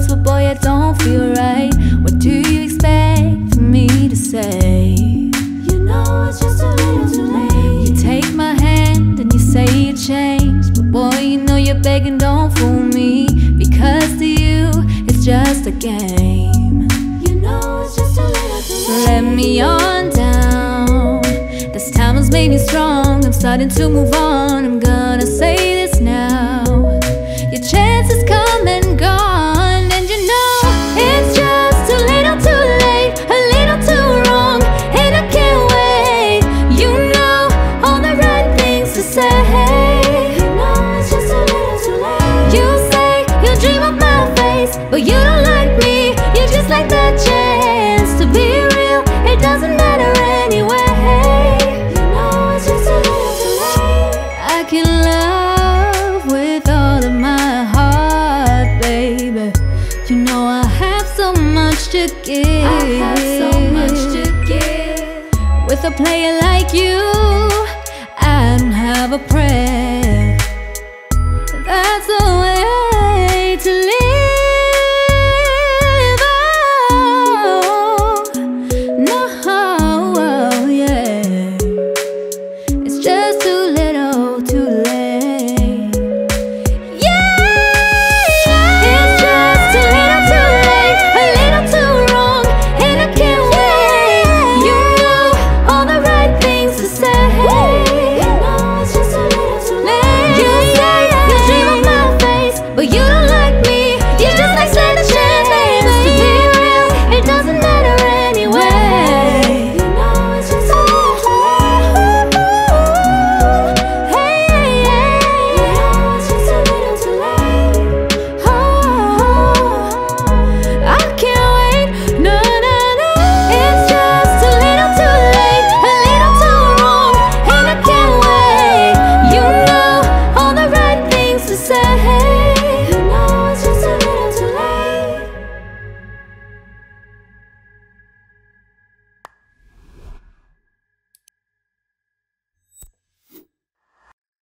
but boy, it don't feel right. What do you expect for me to say? You know it's just a little too late. You take my hand and you say you changed, but boy, you know you're begging, don't fool me, because to you it's just a game. You know it's just a little too late. So let me on down. This time has made me strong. I'm starting to move on. I'm gonna say this now. Your chance has come and gone, and you know it's just a little too late, a little too wrong, and I can't wait. You know all the right things to say. You know it's just a little too late. You say you dream of my face, but you don't like me. You just like that chance to be real. It doesn't matter anyway. You know it's just a little too late. I can love with all of my heart, baby. You know I have so much to give. I have so much to give. With a player like you, I don't have a prayer. That's the